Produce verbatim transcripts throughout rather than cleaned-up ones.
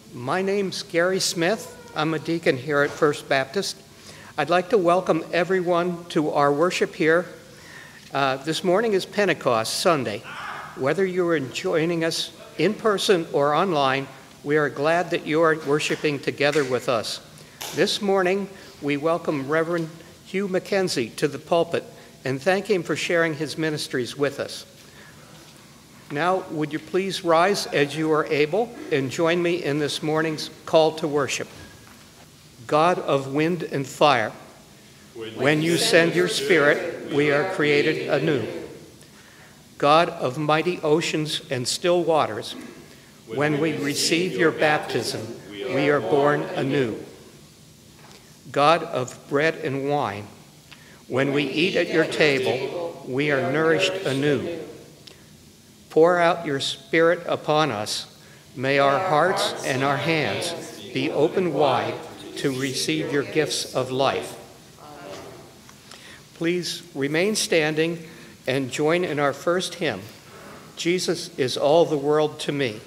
My name's Gary Smith. I'm a deacon here at First Baptist. I'd like to welcome everyone to our worship here. Uh, this morning is Pentecost Sunday. Whether you are joining us in person or online, we are glad that you are worshiping together with us. This morning, we welcome Reverend Hugh MacKenzie to the pulpit and thank him for sharing his ministries with us. Now, would you please rise as you are able and join me in this morning's call to worship. God of wind and fire, when you send your Spirit, we are created anew. God of mighty oceans and still waters, when we receive your baptism, we are born anew. God of bread and wine, when we eat at your table, we are nourished anew. Pour out your Spirit upon us. May our hearts and our hands be open wide to receive your gifts of life. Please remain standing and join in our first hymn, Jesus is All the World to Me.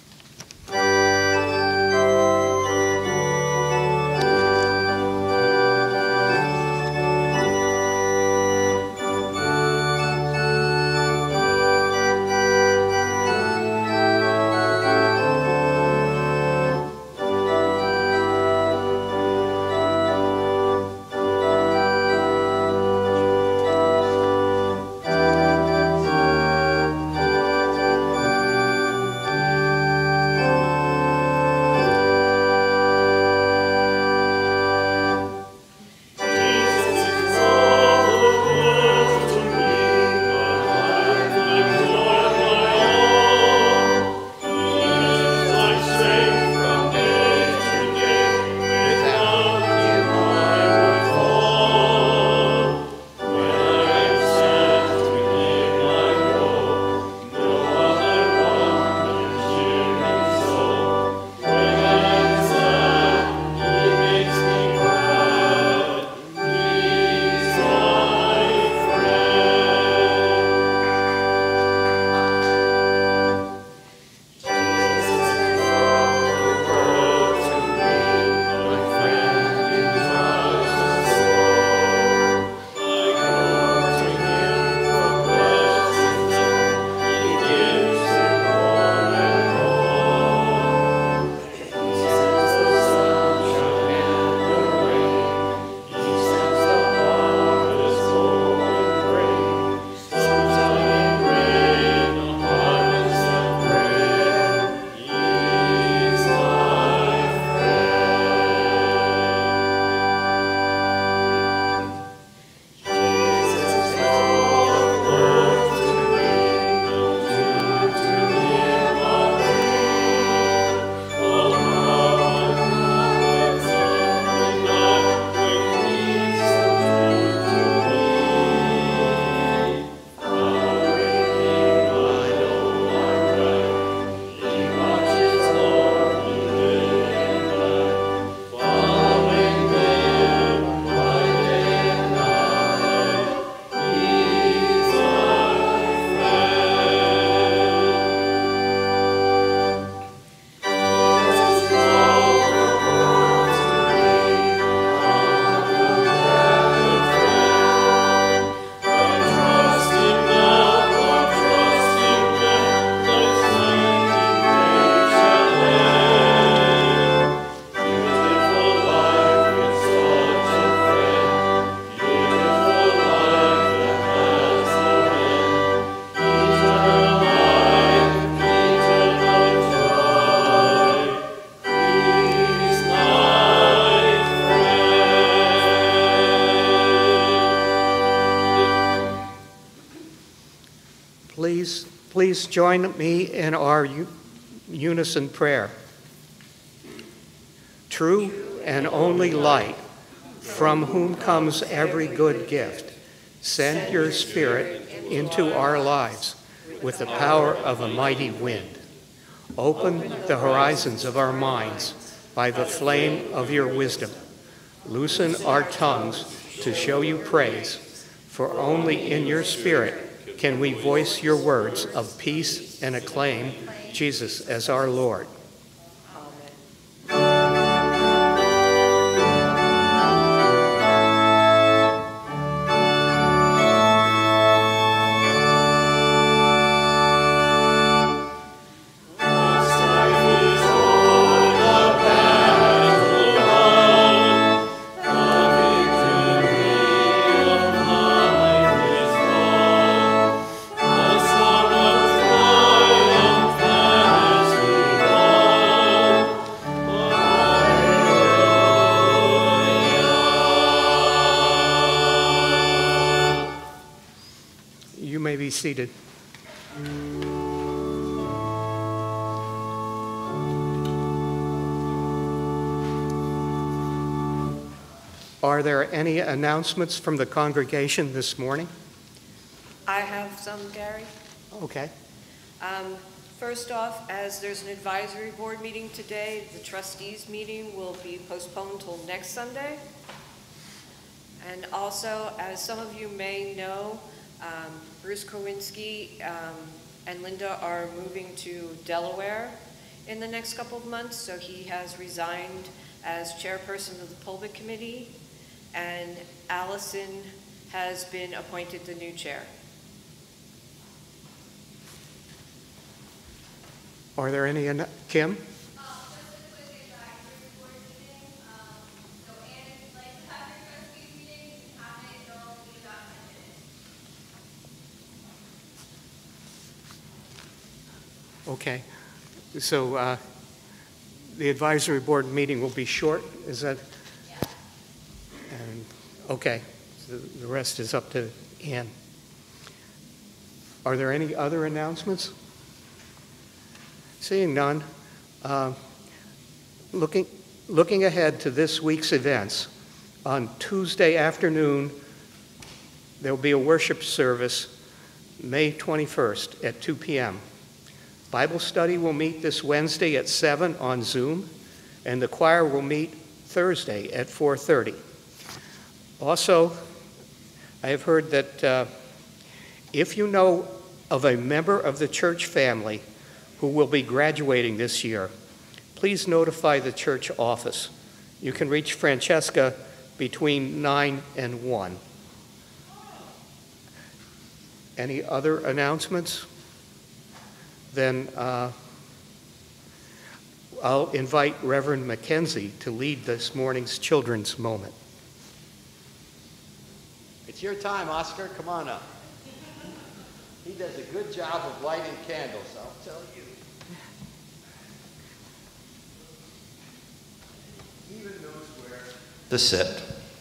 Please, please join me in our unison prayer. True and only light, from whom comes every good gift, send your Spirit into our lives with the power of a mighty wind. Open the horizons of our minds by the flame of your wisdom. Loosen our tongues to show you praise, for only in your Spirit can we voice your words of peace and acclaim Jesus as our Lord. Amen. seated. Are there any announcements from the congregation this morning? I have some, Gary. Okay. Um, first off, as there's an advisory board meeting today, the trustees meeting will be postponed till next Sunday. And also, as some of you may know, um, Bruce Kowinski um, and Linda are moving to Delaware in the next couple of months, so he has resigned as chairperson of the pulpit committee, and Allison has been appointed the new chair. Are there any, Kim? Okay, so uh, the advisory board meeting will be short, is that? Yeah. And, okay, so the rest is up to Ann. Are there any other announcements? Seeing none, uh, looking, looking ahead to this week's events, on Tuesday afternoon, there will be a worship service, May twenty-first at two p m Bible study will meet this Wednesday at seven on Zoom, and the choir will meet Thursday at four thirty. Also, I have heard that uh, if you know of a member of the church family who will be graduating this year, please notify the church office. You can reach Francesca between nine and one. Any other announcements? Then uh, I'll invite Reverend MacKenzie to lead this morning's children's moment. It's your time, Oscar. Come on up. He does a good job of lighting candles, I'll tell you. He even knows where to sit.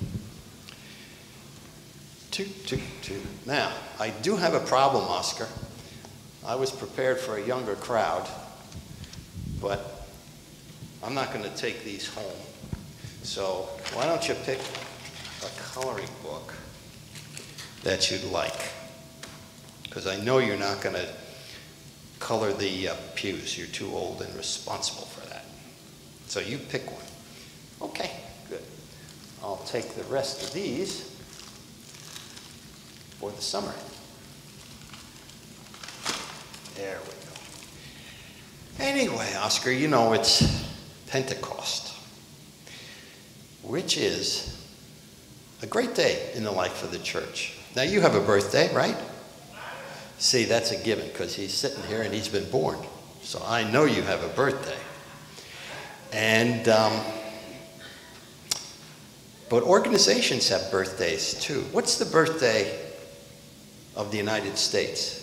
Two, two, two. Now, I do have a problem, Oscar. I was prepared for a younger crowd, but I'm not going to take these home. So why don't you pick a coloring book that you'd like? Because I know you're not going to color the uh, pews. You're too old and responsible for that. So you pick one. Okay, good. I'll take the rest of these for the summer. There we go. Anyway, Oscar, you know it's Pentecost, which is a great day in the life of the church. Now, you have a birthday, right? See, that's a given because he's sitting here and he's been born. So I know you have a birthday. And, um, but organizations have birthdays too. What's the birthday of the United States?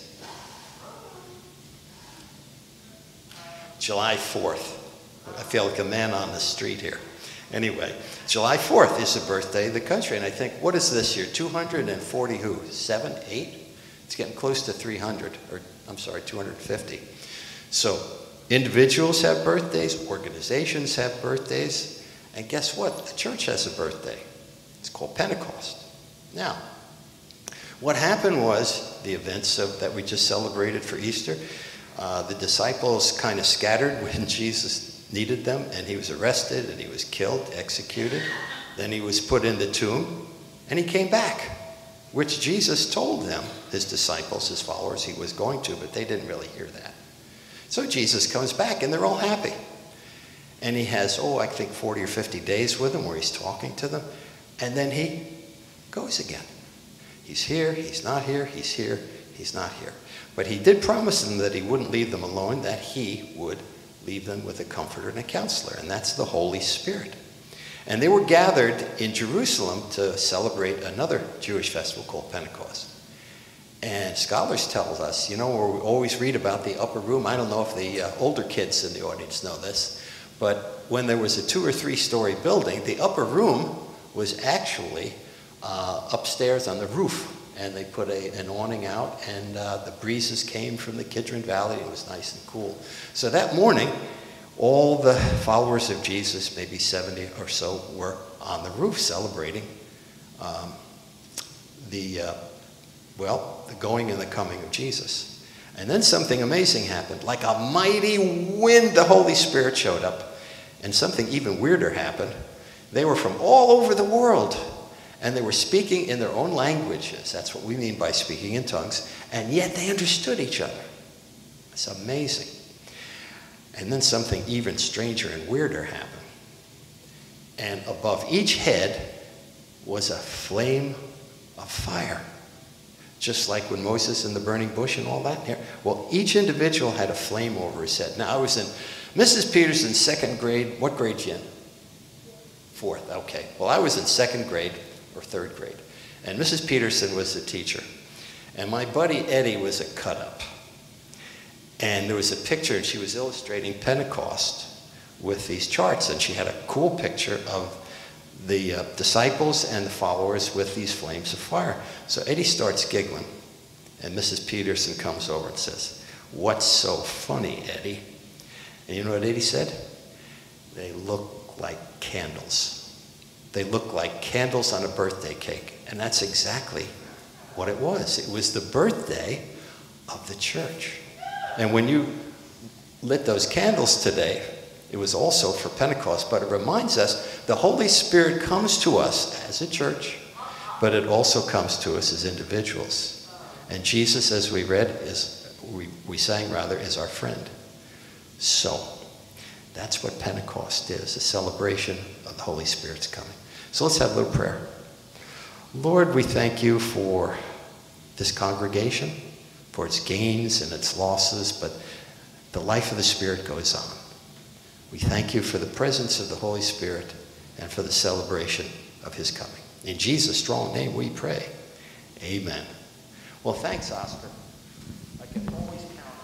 July fourth. I feel like a man on the street here. Anyway, July fourth is the birthday of the country. And I think, what is this year? two hundred forty who? Seven, eight? It's getting close to three hundred, or I'm sorry, two hundred fifty. So individuals have birthdays, organizations have birthdays, and guess what? The church has a birthday. It's called Pentecost. Now, what happened was the events of, that we just celebrated for Easter. Uh, the disciples kind of scattered when Jesus needed them, and he was arrested, and he was killed, executed. Then he was put in the tomb, and he came back, which Jesus told them, his disciples, his followers, he was going to, but they didn't really hear that. So Jesus comes back, and they're all happy. And he has, oh, I think forty or fifty days with them where he's talking to them, and then he goes again. He's here, he's not here, he's here, he's not here. But he did promise them that he wouldn't leave them alone, that he would leave them with a comforter and a counselor, and that's the Holy Spirit. And they were gathered in Jerusalem to celebrate another Jewish festival called Pentecost. And scholars tell us, you know, we always read about the upper room. I don't know if the uh, older kids in the audience know this, but when there was a two or three story building, the upper room was actually uh, upstairs on the roof and they put a, an awning out, and uh, the breezes came from the Kidron Valley. It was nice and cool. So that morning, all the followers of Jesus, maybe seventy or so, were on the roof celebrating um, the, uh, well, the going and the coming of Jesus. And then something amazing happened. Like a mighty wind, the Holy Spirit showed up. And something even weirder happened. They were from all over the world. And they were speaking in their own languages. That's what we mean by speaking in tongues. And yet they understood each other. It's amazing. And then something even stranger and weirder happened. And above each head was a flame of fire. Just like when Moses in the burning bush and all that. Well, each individual had a flame over his head. Now, I was in Missus Peterson's second grade. What grade you in? Fourth, okay. Well, I was in second grade or third grade. And Missus Peterson was the teacher. And my buddy Eddie was a cut-up. And there was a picture, and she was illustrating Pentecost with these charts. And she had a cool picture of the uh, disciples and the followers with these flames of fire. So Eddie starts giggling, and Missus Peterson comes over and says, "What's so funny, Eddie?" And you know what Eddie said? "They look like candles. They look like candles on a birthday cake." And that's exactly what it was. It was the birthday of the church. And when you lit those candles today, it was also for Pentecost, but it reminds us the Holy Spirit comes to us as a church, but it also comes to us as individuals. And Jesus, as we read, is we, we sang rather, is our friend. So that's what Pentecost is, a celebration of the Holy Spirit's coming. So let's have a little prayer. Lord, we thank you for this congregation, for its gains and its losses, but the life of the Spirit goes on. We thank you for the presence of the Holy Spirit and for the celebration of his coming. In Jesus' strong name we pray. Amen. Well, thanks, Oscar. I can always count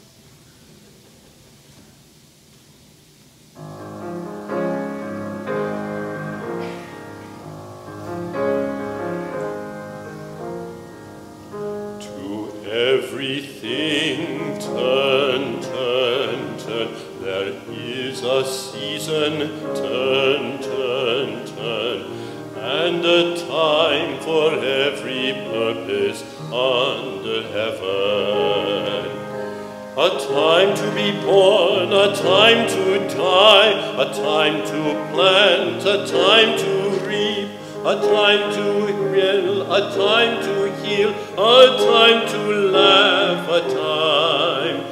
on you. To everything turn, turn, turn. There is a season, turn, turn, turn, and a time for every purpose under heaven. A time to be born, a time to die, a time to plant, a time to reap, a time to will, a time to heal, a time to laugh, a time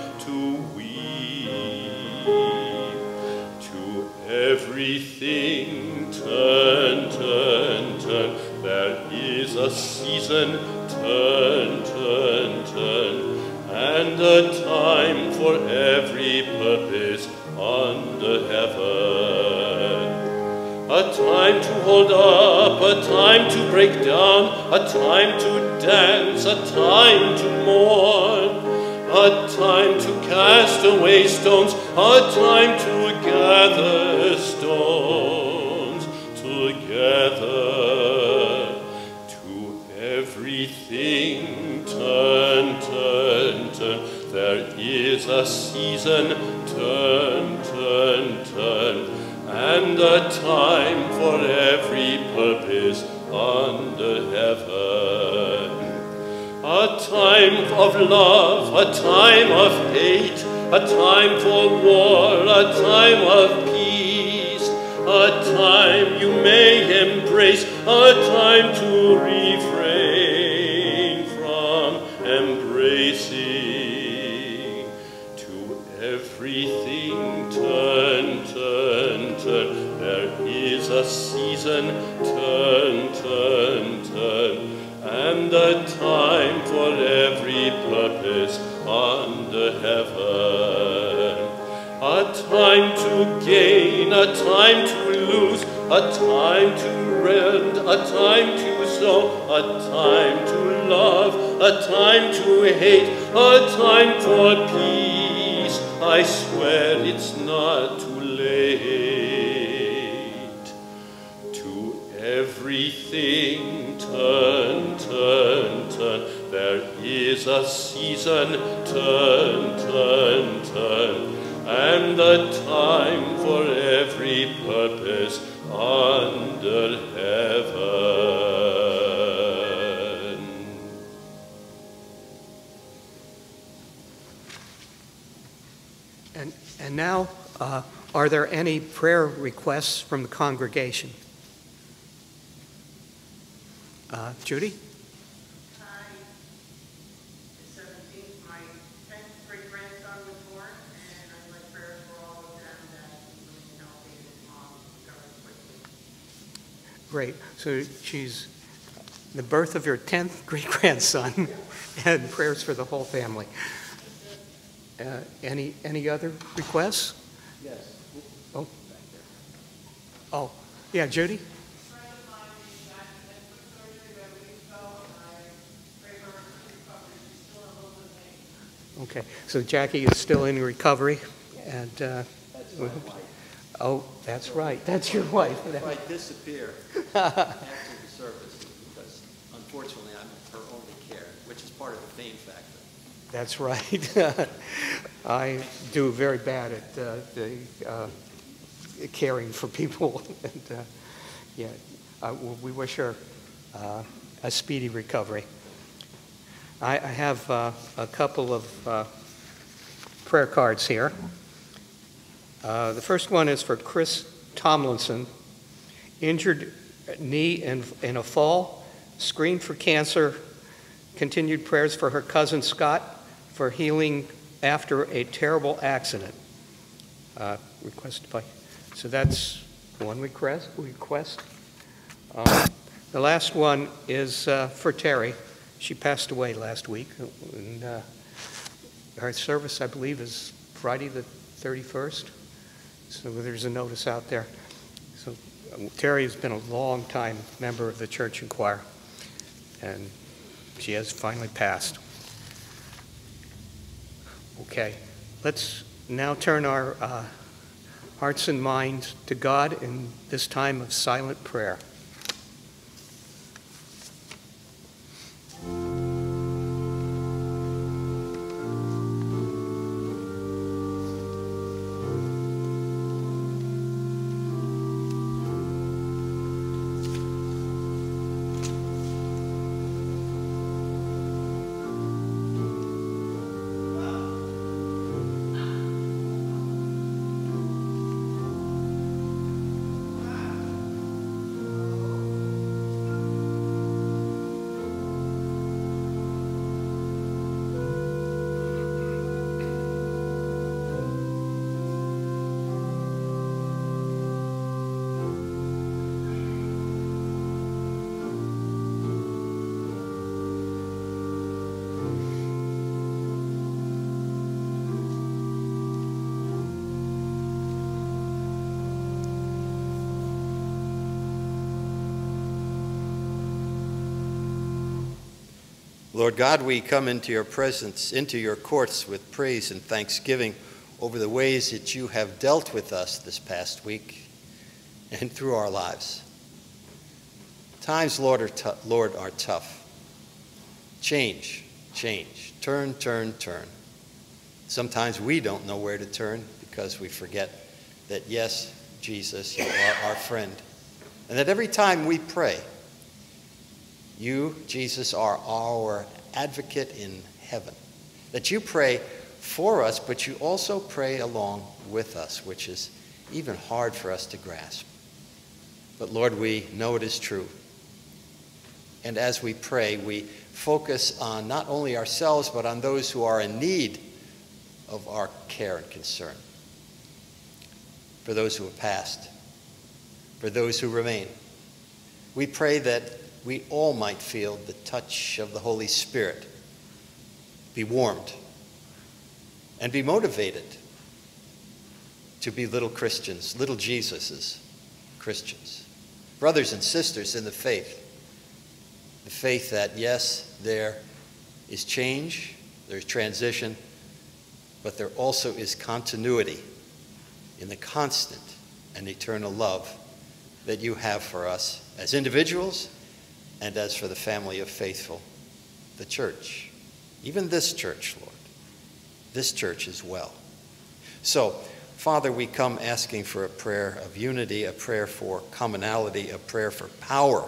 everything turn, turn, turn. There is a season, turn, turn, turn, and a time for every purpose under heaven. A time to hold up, a time to break down, a time to dance, a time to mourn, a time to cast away stones, a time to gather stones together. To everything turn, turn, turn. There is a season, turn, turn, turn, and a time for every purpose under heaven. A time of love, a time of hate, a time for war, a time of peace, a time you may embrace, a time to refrain from embracing. To everything turn, turn, turn. There is a season, turn, turn, turn, and a time for every purpose under heaven. A time to gain, a time to lose, a time to rend, a time to sow, a time to love, a time to hate, a time for peace. I swear it's not too late. To everything turn, turn, turn. is a season, turn, turn, turn, and the time for every purpose under heaven. And, and now, uh, are there any prayer requests from the congregation? Uh, Judy? Hi. The seventeenth, my tenth great-grandson was born, and I'd like prayers for all of them that he's living healthy and his mom recovers quickly. Great. So she's the birth of your tenth great-grandson, and prayers for the whole family. Uh, any any other requests? Yes. Oh. Oh, yeah, Judy? Okay, so Jackie is still in recovery, and uh, That's my wife. oh, that's right, that's your wife. If I disappear after the service, because unfortunately I'm her only care, which is part of the fame factor. That's right. I do very bad at uh, the uh, caring for people, and uh, yeah, uh, we wish her uh, a speedy recovery. I, I have uh, a couple of uh, prayer cards here. Uh, the first one is for Chris Tomlinson, injured knee in, in a fall, screened for cancer, continued prayers for her cousin Scott for healing after a terrible accident. Uh, requested by, so that's one request. request. Uh, the last one is uh, for Terry. She passed away last week, and uh, our service, I believe, is Friday the thirty-first. So there's a notice out there. So um, Terry has been a long time member of the church and choir, and she has finally passed. Okay, let's now turn our uh, hearts and minds to God in this time of silent prayer. Lord God, we come into your presence, into your courts with praise and thanksgiving over the ways that you have dealt with us this past week and through our lives. Times, Lord, are, t- Lord, are tough. Change, change, turn, turn, turn. Sometimes we don't know where to turn because we forget that, yes, Jesus, you are our friend. And that every time we pray, you, Jesus, are our advocate in heaven. That you pray for us, but you also pray along with us, which is even hard for us to grasp. But Lord, we know it is true. And as we pray, we focus on not only ourselves, but on those who are in need of our care and concern. For those who have passed, for those who remain. We pray that we all might feel the touch of the Holy Spirit, be warmed, and be motivated to be little Christians, little Jesuses, Christians. Brothers and sisters in the faith, the faith that, yes, there is change, there's transition, but there also is continuity in the constant and eternal love that you have for us as individuals and as for the family of faithful, the church. even this church, Lord, this church as well. So, Father, we come asking for a prayer of unity, a prayer for commonality, a prayer for power,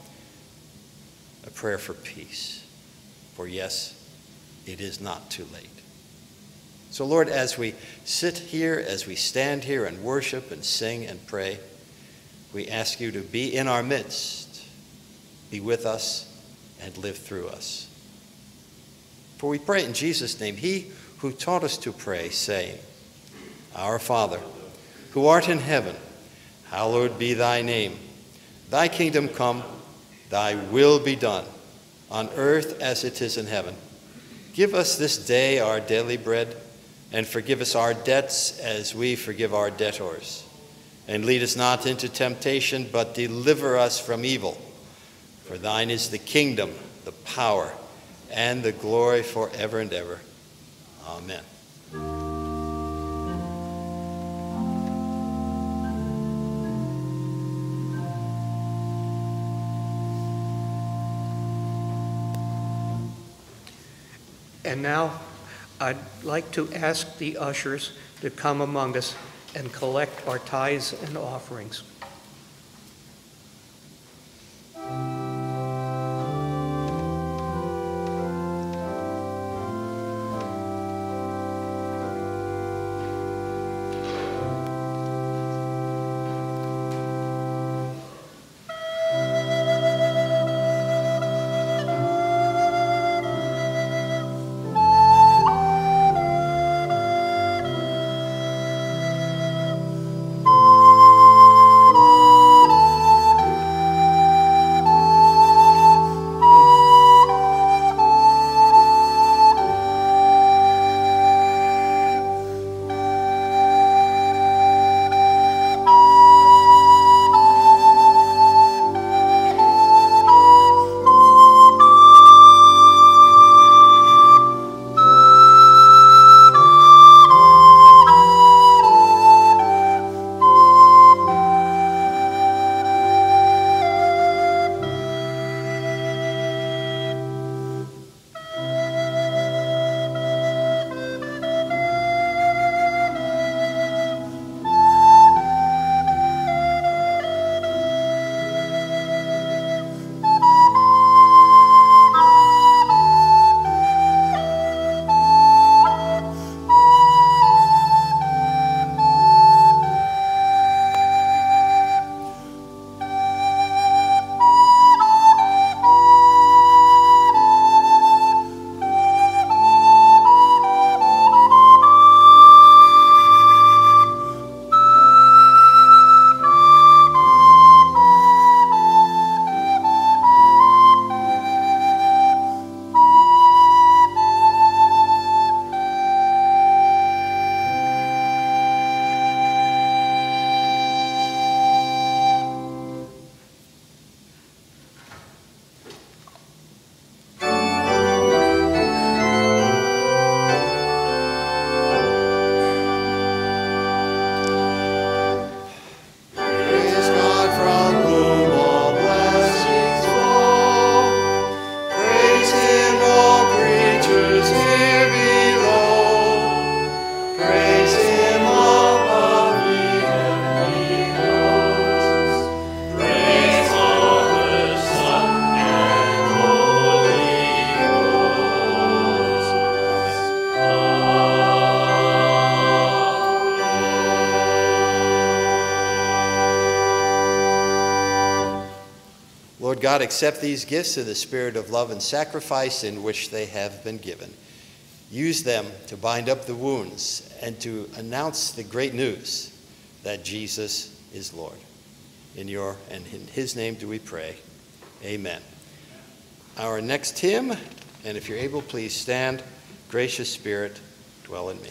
a prayer for peace. For yes, it is not too late. So, Lord, as we sit here, as we stand here and worship and sing and pray, we ask you to be in our midst, be with us, and live through us. For we pray in Jesus' name, he who taught us to pray, saying, Our Father, who art in heaven, hallowed be thy name. Thy kingdom come, thy will be done, on earth as it is in heaven. Give us this day our daily bread, and forgive us our debts as we forgive our debtors. And lead us not into temptation, but deliver us from evil. For thine is the kingdom, the power, and the glory forever and ever. Amen. And now I'd like to ask the ushers to come among us and collect our tithes and offerings. Lord God, accept these gifts in the spirit of love and sacrifice in which they have been given. Use them to bind up the wounds and to announce the great news that Jesus is Lord. In your and in his name do we pray. Amen. Our next hymn, and if you're able, please stand. Gracious Spirit, dwell in me.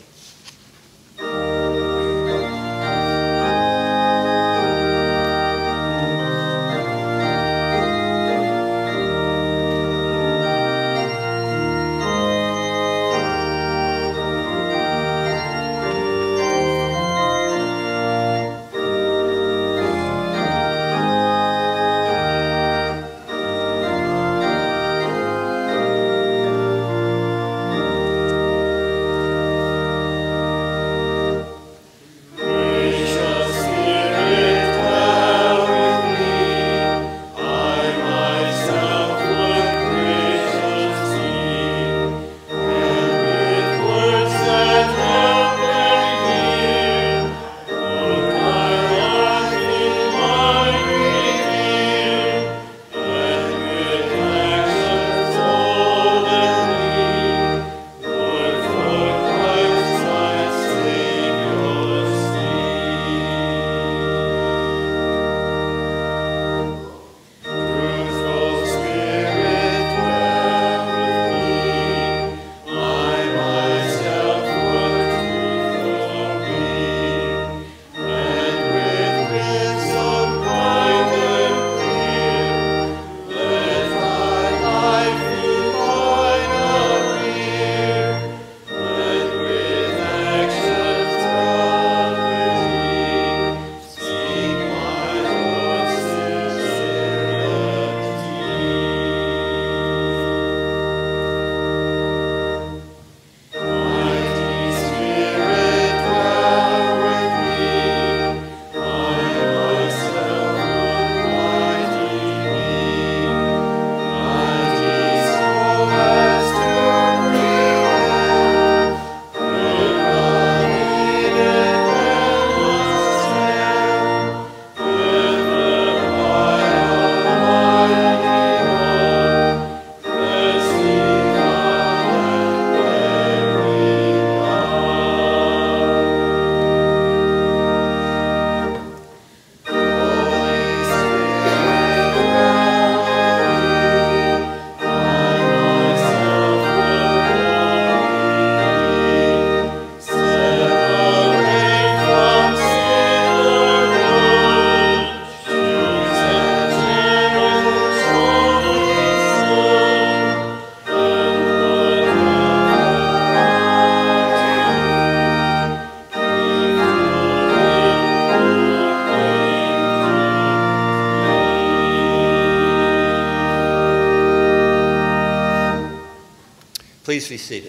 Please be seated.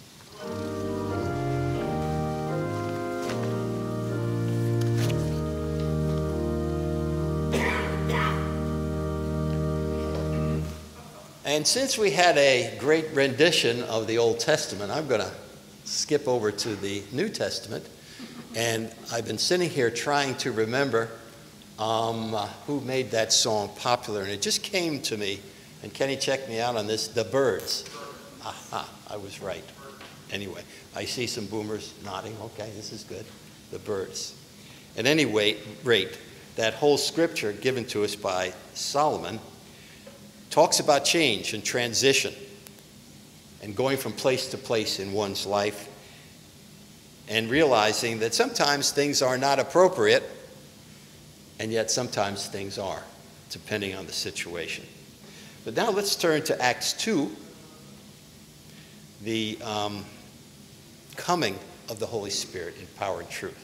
And since we had a great rendition of the Old Testament, I'm going to skip over to the New Testament. And I've been sitting here trying to remember um, uh, who made that song popular. And it just came to me, and Kenny checked me out on this, The Byrds. Aha, I was right. Anyway, I see some boomers nodding. Okay, this is good. The Byrds. At any rate, that whole scripture given to us by Solomon talks about change and transition and going from place to place in one's life and realizing that sometimes things are not appropriate and yet sometimes things are, depending on the situation. But now let's turn to Acts two, the um, coming of the Holy Spirit in power and truth.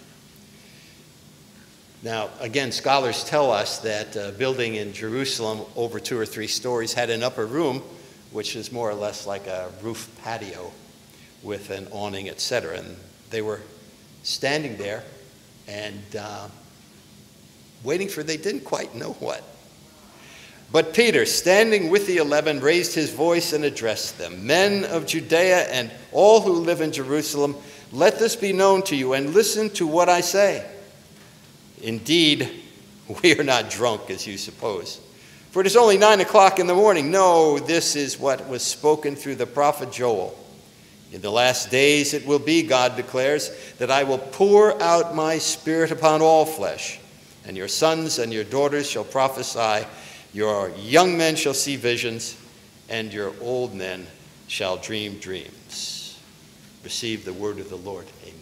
Now, again, scholars tell us that a building in Jerusalem over two or three stories had an upper room, which is more or less like a roof patio with an awning, et cetera. And they were standing there and uh, waiting for they didn't quite know what. But Peter, standing with the eleven, raised his voice and addressed them. Men of Judea and all who live in Jerusalem, let this be known to you and listen to what I say. Indeed, we are not drunk as you suppose. For it is only nine o'clock in the morning. No, this is what was spoken through the prophet Joel. In the last days it will be, God declares, that I will pour out my spirit upon all flesh, and your sons and your daughters shall prophesy, your young men shall see visions, and your old men shall dream dreams. Receive the word of the Lord. Amen.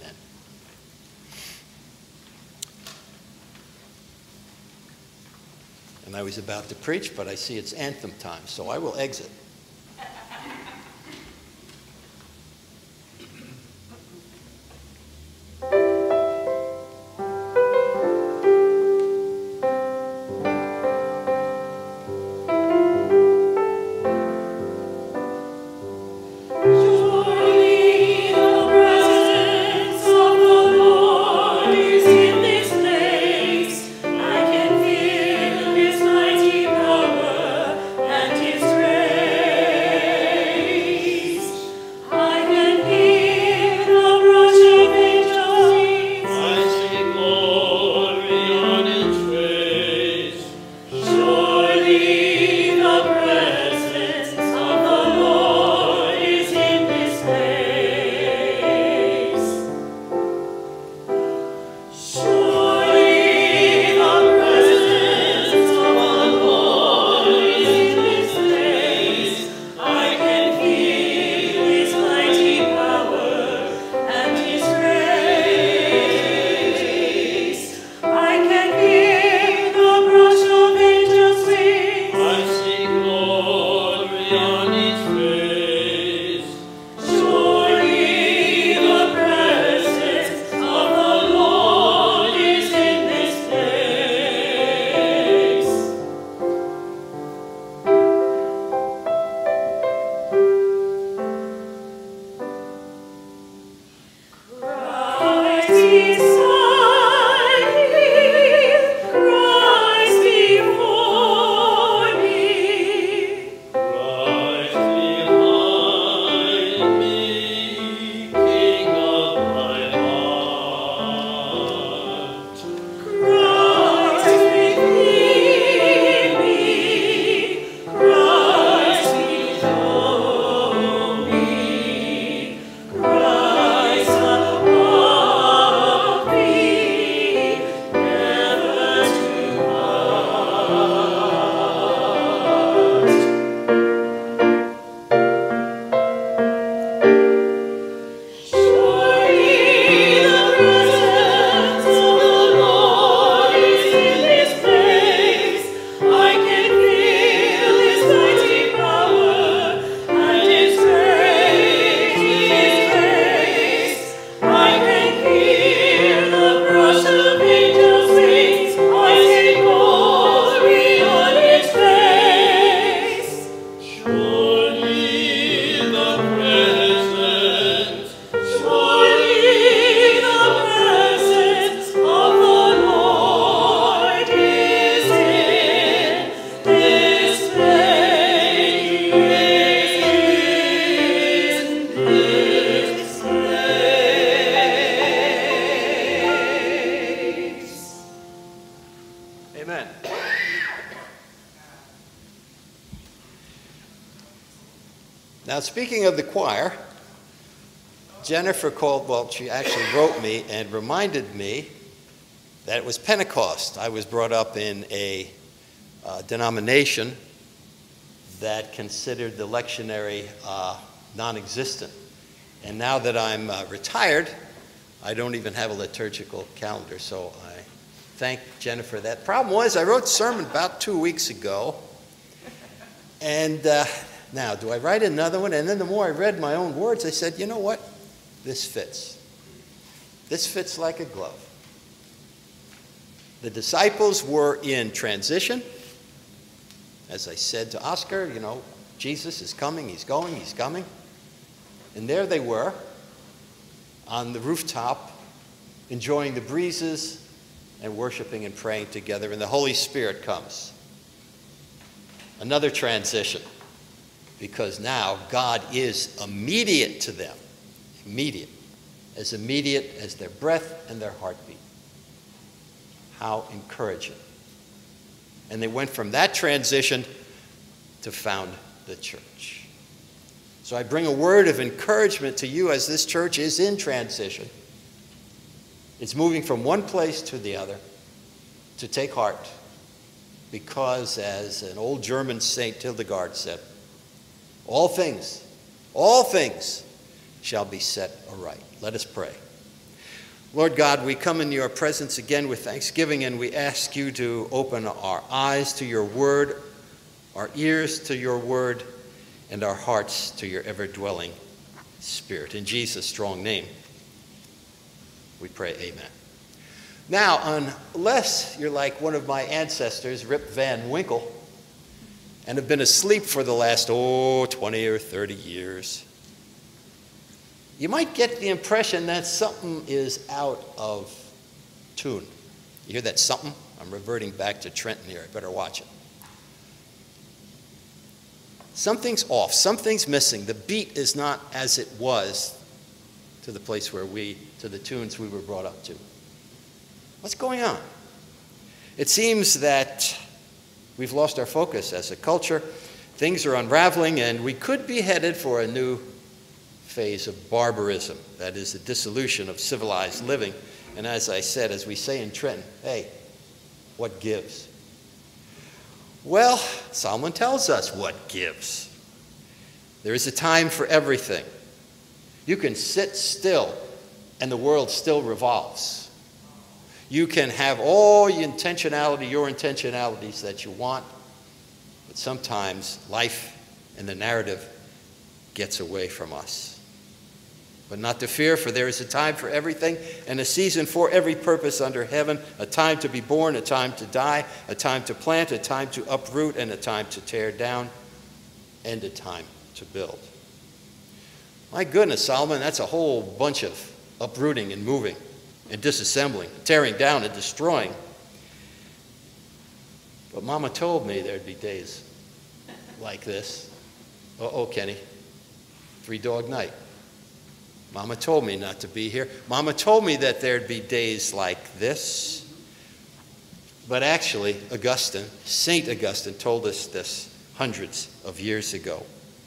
And I was about to preach, but I see it's anthem time, so I will exit. I can feel his mighty power and his grace. Amen. Now, speaking of the choir, Jennifer called, well, she actually wrote me and reminded me that it was Pentecost. I was brought up in a uh, denomination that considered the lectionary uh, non-existent. And now that I'm uh, retired, I don't even have a liturgical calendar, so I thank Jennifer for that. Problem was, I wrote a sermon about two weeks ago, and uh, now, do I write another one? And then the more I read my own words, I said, you know what? This fits. This fits like a glove. The disciples were in transition. As I said to Oscar, you know, Jesus is coming, he's going, he's coming. And there they were on the rooftop, enjoying the breezes and worshiping and praying together. And the Holy Spirit comes. Another transition. Because now God is immediate to them. Immediate. As immediate as their breath and their heartbeat. How encouraging. And they went from that transition to found the church. So I bring a word of encouragement to you as this church is in transition. It's moving from one place to the other. To take heart. Because as an old German Saint Hildegard said, all things, all things shall be set aright. Let us pray. Lord God, we come in your presence again with thanksgiving, and we ask you to open our eyes to your word, our ears to your word, and our hearts to your ever-dwelling Spirit. In Jesus' strong name, we pray, amen. Now, unless you're like one of my ancestors, Rip Van Winkle, and have been asleep for the last, oh, twenty or thirty years, you might get the impression that something is out of tune. You hear that something? I'm reverting back to Trenton here. I better watch it. Something's off. Something's missing. The beat is not as it was to the place where we, to the tunes we were brought up to. What's going on? It seems that we've lost our focus as a culture. Things are unraveling, and we could be headed for a new phase of barbarism. That is, the dissolution of civilized living. And as I said, as we say in Trenton, hey, what gives? Well, Solomon tells us what gives. There is a time for everything. You can sit still, and the world still revolves. You can have all your intentionality, your intentionalities that you want, but sometimes life and the narrative gets away from us. But not to fear, for there is a time for everything and a season for every purpose under heaven, a time to be born, a time to die, a time to plant, a time to uproot, and a time to tear down, and a time to build. My goodness, Solomon, that's a whole bunch of uprooting and moving and disassembling, tearing down and destroying. But Mama told me there'd be days like this. Uh-oh, Kenny. Three-dog night. Mama told me not to be here. Mama told me that there'd be days like this. But actually, Augustine, Saint Augustine, told us this hundreds of years ago.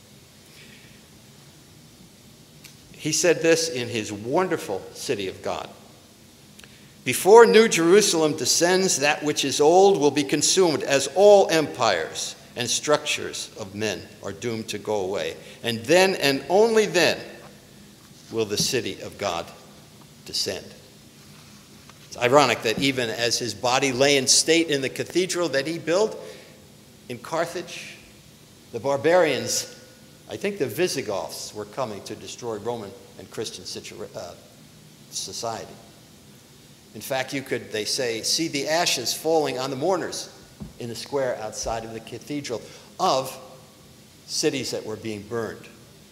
He said this in his wonderful City of God. Before New Jerusalem descends, that which is old will be consumed, as all empires and structures of men are doomed to go away. And then, and only then, will the city of God descend. It's ironic that even as his body lay in state in the cathedral that he built in Carthage, the barbarians, I think the Visigoths, were coming to destroy Roman and Christian situa- uh, society. In fact, you could, they say, see the ashes falling on the mourners in the square outside of the cathedral of cities that were being burned.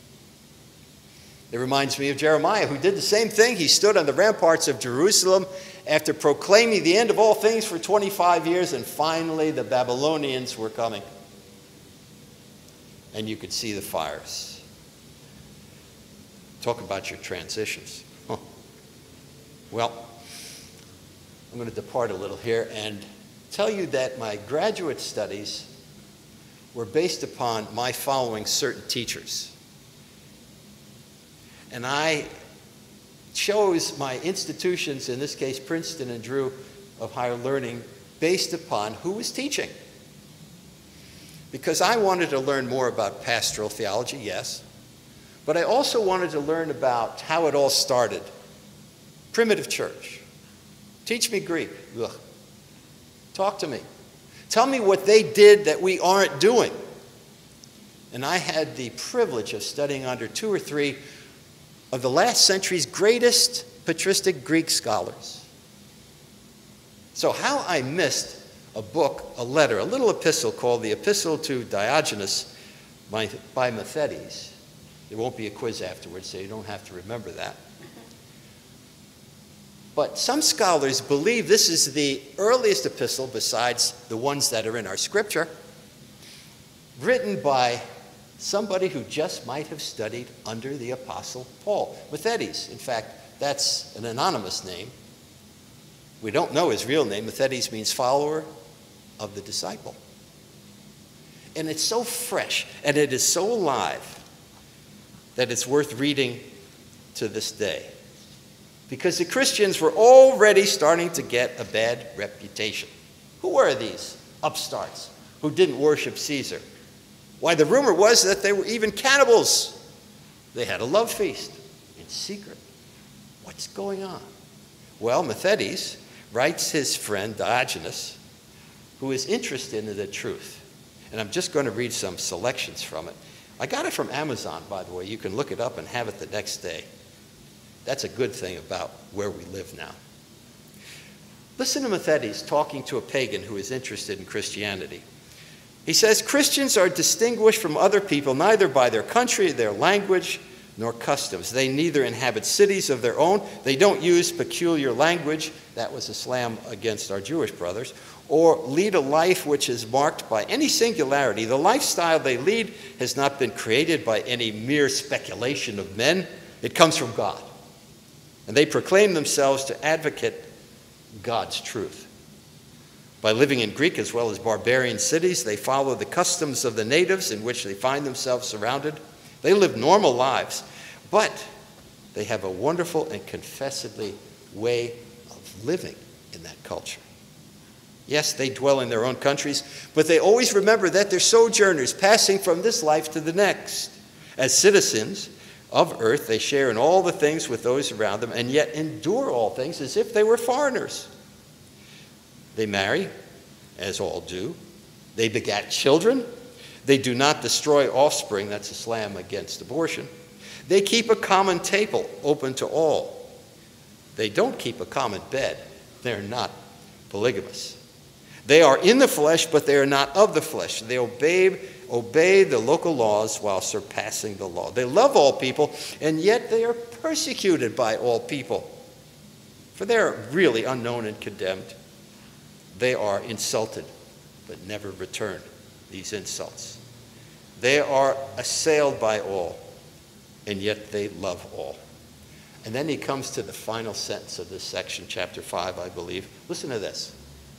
It reminds me of Jeremiah, who did the same thing. He stood on the ramparts of Jerusalem after proclaiming the end of all things for twenty-five years, and finally the Babylonians were coming. And you could see the fires. Talk about your transitions. Huh. Well, I'm going to depart a little here and tell you that my graduate studies were based upon my following certain teachers. And I chose my institutions, in this case Princeton and Drew of higher learning, based upon who was teaching. Because I wanted to learn more about pastoral theology, yes, but I also wanted to learn about how it all started. Primitive church. Teach me Greek. Ugh. Talk to me. Tell me what they did that we aren't doing. And I had the privilege of studying under two or three of the last century's greatest patristic Greek scholars. So how I missed a book, a letter, a little epistle called the Epistle to Diogenes by, by Methodes. There won't be a quiz afterwards, so you don't have to remember that. But some scholars believe this is the earliest epistle, besides the ones that are in our scripture, written by somebody who just might have studied under the Apostle Paul. Methodes, in fact, that's an anonymous name. We don't know his real name. Methodes means follower of the disciple. And it's so fresh, and it is so alive, that it's worth reading to this day. Because the Christians were already starting to get a bad reputation. Who were these upstarts who didn't worship Caesar? Why, the rumor was that they were even cannibals. They had a love feast in secret. What's going on? Well, Methodes writes his friend Diogenes, who is interested in the truth. And I'm just going to read some selections from it. I got it from Amazon, by the way. You can look it up and have it the next day. That's a good thing about where we live now. Listen to Methodes talking to a pagan who is interested in Christianity. He says, Christians are distinguished from other people neither by their country, their language, nor customs. They neither inhabit cities of their own, they don't use peculiar language, that was a slam against our Jewish brothers, or lead a life which is marked by any singularity. The lifestyle they lead has not been created by any mere speculation of men. It comes from God. And they proclaim themselves to advocate God's truth. By living in Greek as well as barbarian cities, they follow the customs of the natives in which they find themselves surrounded. They live normal lives, but they have a wonderful and confessedly way of living in that culture. Yes, they dwell in their own countries, but they always remember that they're sojourners passing from this life to the next. As citizens of earth, they share in all the things with those around them, and yet endure all things as if they were foreigners. They marry, as all do. They begat children. They do not destroy offspring. That's a slam against abortion. They keep a common table open to all. They don't keep a common bed. They're not polygamous. They are in the flesh, but they are not of the flesh. They obey obey the local laws while surpassing the law. They love all people, and yet they are persecuted by all people. For they are really unknown and condemned. They are insulted, but never return these insults. They are assailed by all, and yet they love all. And then he comes to the final sentence of this section, chapter five, I believe. Listen to this.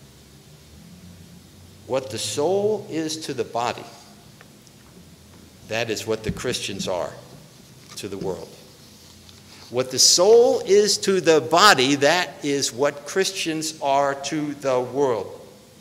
What the soul is to the body, that is what the Christians are to the world. What the soul is to the body, that is what Christians are to the world.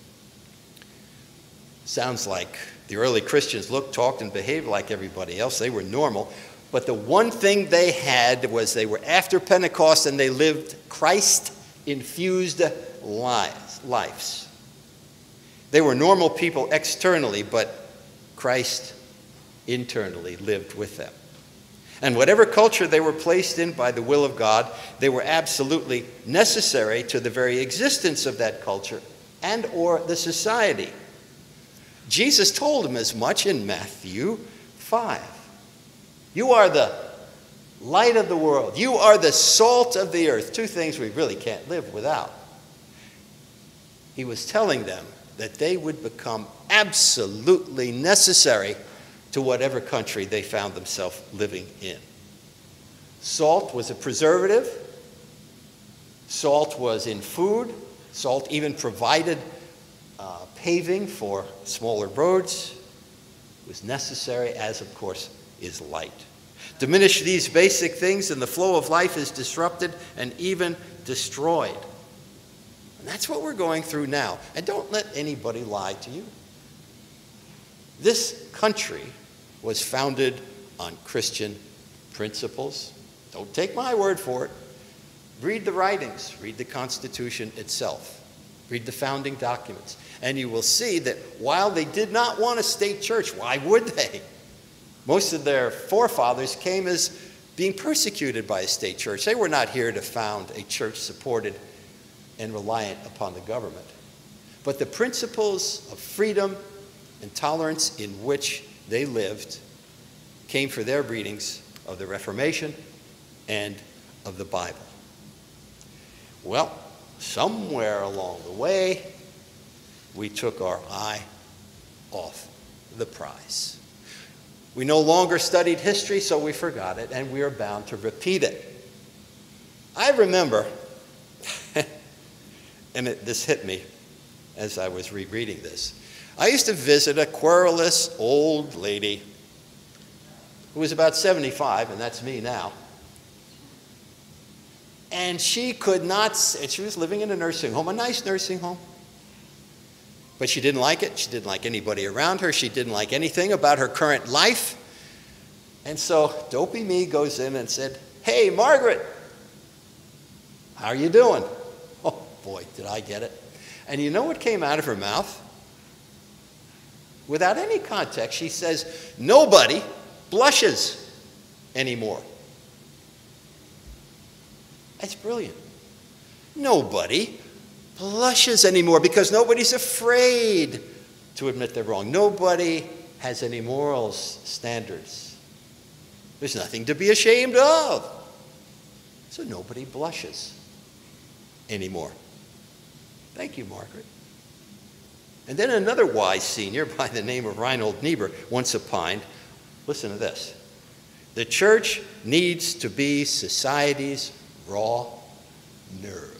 Sounds like the early Christians looked, talked, and behaved like everybody else. They were normal. But the one thing they had was they were after Pentecost and they lived Christ-infused lives. They were normal people externally, but Christ internally lived with them. And whatever culture they were placed in by the will of God, they were absolutely necessary to the very existence of that culture and or the society. Jesus told them as much in Matthew five. You are the light of the world. You are the salt of the earth. Two things we really can't live without. He was telling them that they would become absolutely necessary to whatever country they found themselves living in. Salt was a preservative. Salt was in food. Salt even provided uh, paving for smaller roads was necessary, as of course is light. Diminish these basic things and the flow of life is disrupted and even destroyed. And that's what we're going through now. And don't let anybody lie to you. This country was founded on Christian principles. Don't take my word for it. Read the writings, read the Constitution itself, read the founding documents, and you will see that while they did not want a state church, why would they? Most of their forefathers came as being persecuted by a state church. They were not here to found a church supported and reliant upon the government. But the principles of freedom and tolerance in which they lived came for their readings of the Reformation and of the Bible. Well, somewhere along the way, we took our eye off the prize. We no longer studied history, so we forgot it, and we are bound to repeat it. I remember, and it, this hit me as I was rereading this, I used to visit a querulous old lady who was about seventy-five, and that's me now. And she could not, and she was living in a nursing home, a nice nursing home. But she didn't like it. She didn't like anybody around her. She didn't like anything about her current life. And so dopey me goes in and said, "Hey, Margaret, how are you doing?" Oh, boy, did I get it. And you know what came out of her mouth? Without any context, she says, "Nobody blushes anymore." That's brilliant. Nobody blushes anymore because nobody's afraid to admit they're wrong. Nobody has any morals standards. There's nothing to be ashamed of. So nobody blushes anymore. Thank you, Margaret. And then another wise senior by the name of Reinhold Niebuhr once opined, listen to this, the church needs to be society's raw nerve.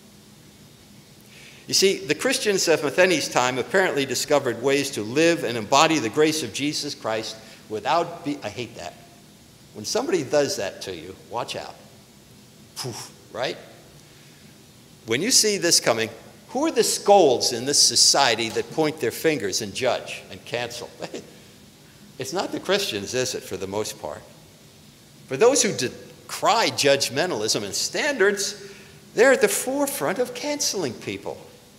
You see, the Christians of MacKenzie's time apparently discovered ways to live and embody the grace of Jesus Christ without be I hate that. When somebody does that to you, watch out. Poof, right? When you see this coming, who are the scolds in this society that point their fingers and judge and cancel? It's not the Christians, is it, for the most part? For those who decry judgmentalism and standards, they're at the forefront of canceling people.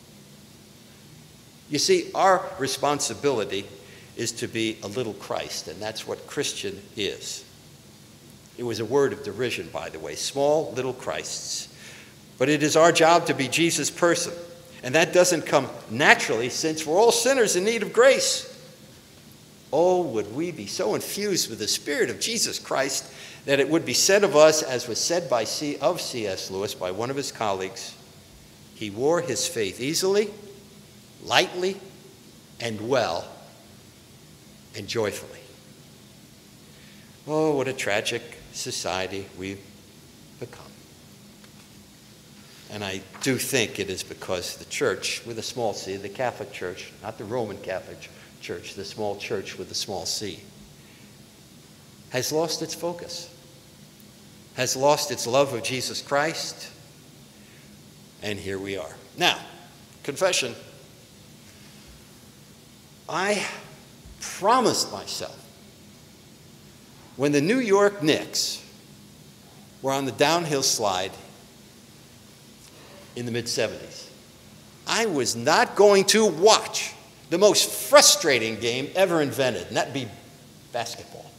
You see, our responsibility is to be a little Christ, and that's what Christian is. It was a word of derision, by the way, small little Christs. But it is our job to be Jesus' person, and that doesn't come naturally since we're all sinners in need of grace. Oh, would we be so infused with the Spirit of Jesus Christ that it would be said of us, as was said by C, of C S Lewis by one of his colleagues, he wore his faith easily, lightly, and well, and joyfully. Oh, what a tragic society we've become. And I do think it is because the church, with a small c, the Catholic Church, not the Roman Catholic Church, the small church with a small c, has lost its focus, has lost its love of Jesus Christ, and here we are. Now, confession. I promised myself when the New York Knicks were on the downhill slide in the mid seventies, I was not going to watch the most frustrating game ever invented, and that'd be basketball.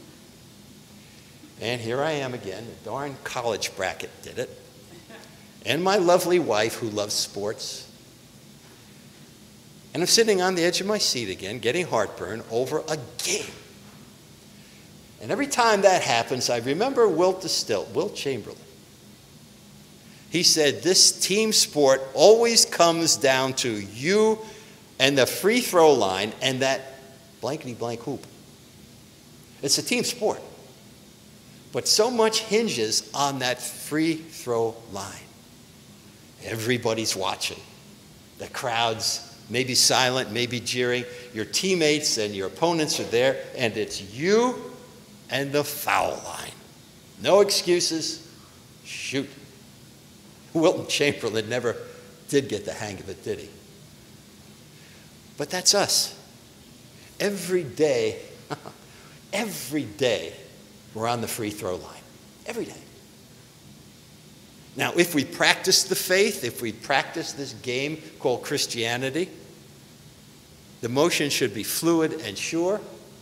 And here I am again, the darn college bracket did it, and my lovely wife who loves sports. And I'm sitting on the edge of my seat again, getting heartburn over a game. And every time that happens, I remember Wilt Distill, Wilt Chamberlain. He said, this team sport always comes down to you and the free throw line and that blankety blank hoop. It's a team sport. But so much hinges on that free throw line. Everybody's watching. The crowd's maybe silent, maybe jeering. Your teammates and your opponents are there, and it's you and the foul line. No excuses. Shoot. Wilton Chamberlain never did get the hang of it, did he? But that's us. Every day, every day, we're on the free throw line. Every day. Now, if we practice the faith, if we practice this game called Christianity, the motion should be fluid and sure,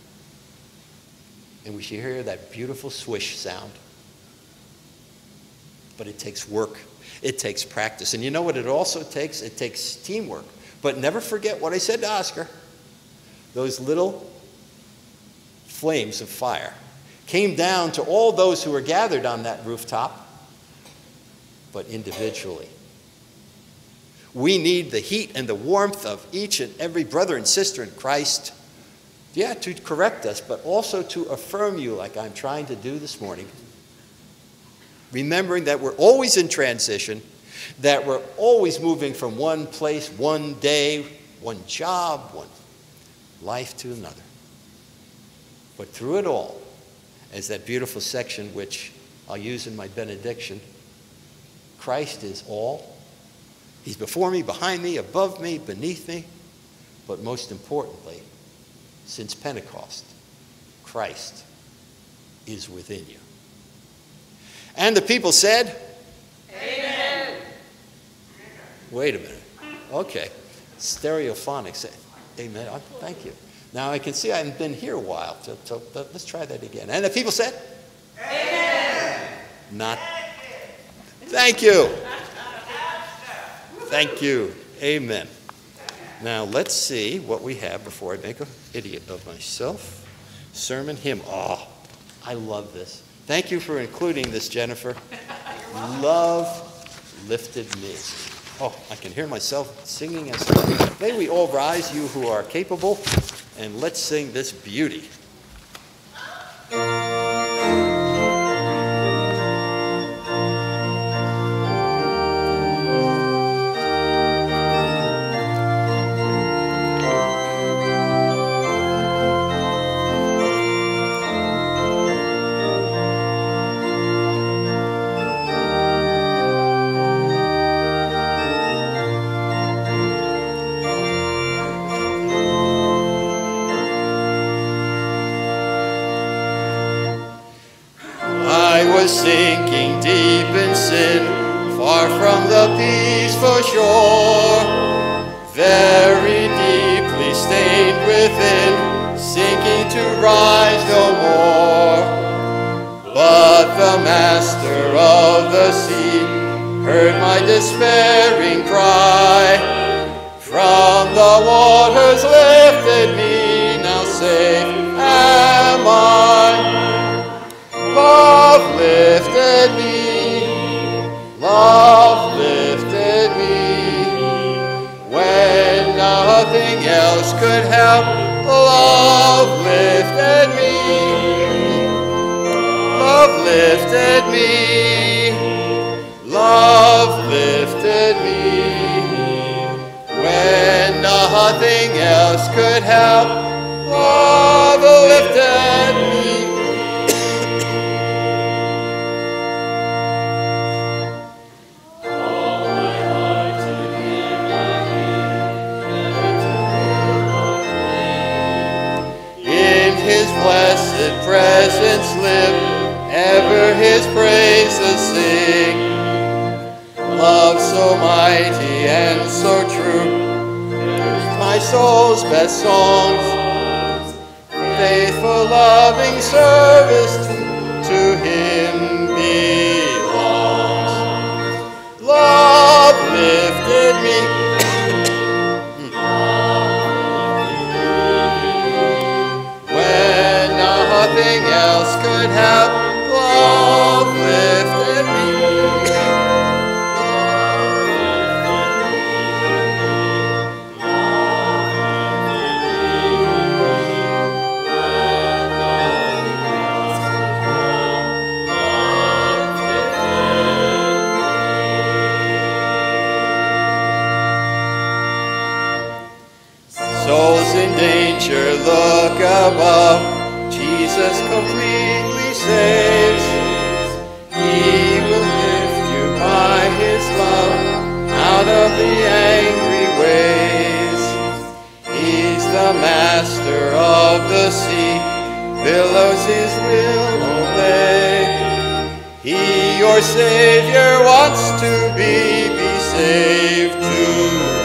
and we should hear that beautiful swish sound. But it takes work. It takes practice. And you know what it also takes? It takes teamwork. But never forget what I said to Oscar. Those little flames of fire came down to all those who were gathered on that rooftop, but individually. We need the heat and the warmth of each and every brother and sister in Christ, yeah, to correct us, but also to affirm you like I'm trying to do this morning. Remembering that we're always in transition, that we're always moving from one place, one day, one job, one life to another. But through it all, as that beautiful section which I'll use in my benediction, Christ is all. He's before me, behind me, above me, beneath me. But most importantly, since Pentecost, Christ is within you. And the people said, Amen. Wait a minute. Okay. Stereophonic. Say, amen. Oh, thank you. Now I can see I haven't been here a while, so, so let's try that again. And the people said, Amen. Not. Thank you. Thank you. Amen. Now let's see what we have before I make an idiot of myself. Sermon hymn. Oh, I love this. Thank you for including this, Jennifer. Love lifted me. Oh, I can hear myself singing as well. May we all rise, you who are capable, and let's sing this beauty. Sinking deep in sin, far from the peaceful shore, very deeply stained within, sinking to rise no more. But the master of the sea heard my despairing cry. From the waters lifted me, now safe am I. Love lifted me, love lifted me, when nothing else could help. Love lifted me, love lifted me, love lifted me, when nothing else could help. Love lifted me. Blessed presence live, ever his praises sing. Love so mighty and so true, my soul's best songs. Faithful loving service to him belongs. Love lifted me. Nothing else could help. Love lifted me. Souls in danger, look above. Jesus completely saves. He will lift you by his love out of the angry waves. He's the master of the sea, billows his will obey. He, your Savior, wants to be, be saved too.